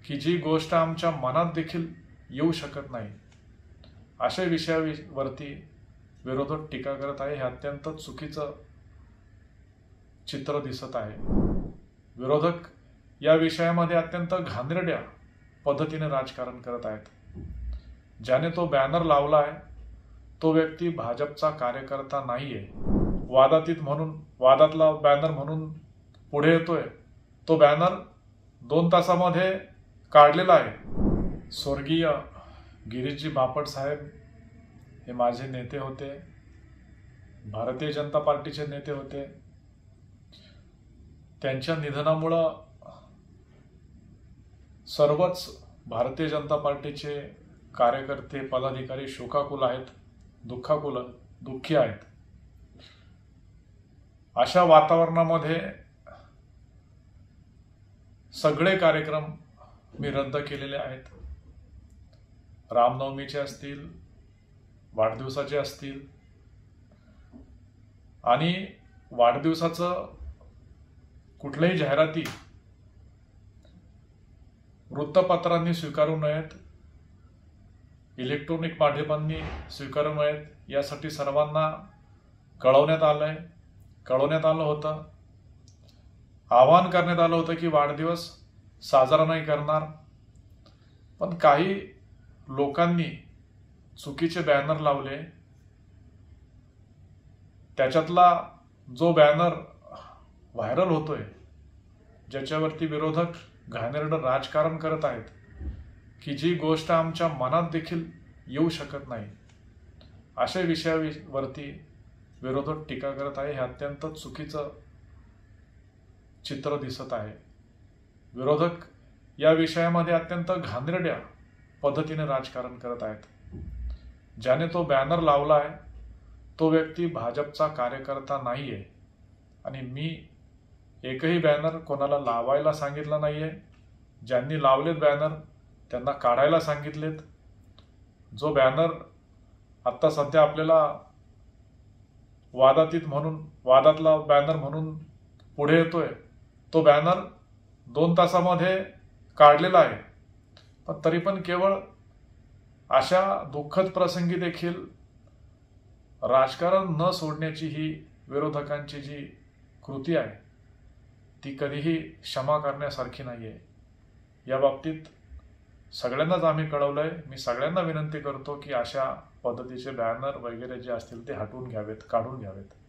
की जी गोष्ट आमच्या मनात देखील येऊ शकत नाही अशा विषयावरती विरोधक टीका करत आहे। हे अत्यंत चुकीचं चित्र दिसत आहे। विरोधक या विषयामध्ये अत्यंत घाणेरड्या पद्धतीने राजकारण करत आहेत। ज्याने तो बॅनर लावला आहे तो व्यक्ती भाजपचा कार्यकर्ता नाहीये, वादातला बॅनर म्हणून पुढे येतोय। तो बॅनर 2 तासामध्ये काढलेला आहे। स्वर्गीय गिरीशजी बापट साहेब हे माझे नेते होते, भारतीय जनता पार्टीचे नेते होते। त्यांच्या निधनामुळं सर्वच भारतीय जनता पार्टीचे कार्यकर्ते पदाधिकारी शोकाकुल आहेत, दुःखी आहेत। अशा वातावरणामध्ये सगळे कार्यक्रम मी रद्द केलेले आहेत। रामनवमीचे असतील, वाढदिवसाचे असतील, आणि वाढदिवसाचं कुठल्याही जाहिराती वृत्तपत्रांनी स्वीकारू नयेत, इलेक्ट्रॉनिक माध्यमांनी स्वीकारू नयेत यासाठी सर्वांना कळवण्यात आलं होतं। आवाहन करण्यात आलं होतं की वाढदिवस साजरा नाही करणार, पण काही लोकांनी चुकीचे बॅनर लावले। त्याच्यातला जो बॅनर व्हायरल होतोय, ज्याच्यावरती विरोधक घाणेरडं राजकारण करत आहेत की जी गोष्ट आमच्या मनात देखील येऊ शकत नाही अशा विषयावरती विरोधक टीका करत आहे। हे अत्यंत चुकीचं चित्र दिसत आहे। विरोधक या विषयामध्ये अत्यंत घाणेरड्या पद्धतीने राजकारण करत आहेत। ज्याने तो बॅनर लावला आहे तो व्यक्ती भाजपचा कार्यकर्ता नाहीये, आणि मी एकही बॅनर कोणाला लावायला सांगितलं नाहीये। ज्यांनी लावलेत बॅनर त्यांना काढायला सांगितलेत। जो बॅनर आता सध्या आपल्याला वादातला बॅनर म्हणून पुढे येतोय, तो बॅनर 2 तासामध्ये काढलेला आहे। पण तरी पण केवळ अशा दुःखद प्रसंगी देखील राजकारण न सोडण्याची ही विरोधकांची जी कृती आहे ती कधीही क्षमा करण्यासारखी नाहीये। या बाबतीत सगळ्यांनाच आम्ही कळवलंय। मी सगळ्यांना विनंती करतो की अशा पद्धतीचे बॅनर वगैरे जे असतील ते हटवून घ्यावेत, काढून घ्यावेत।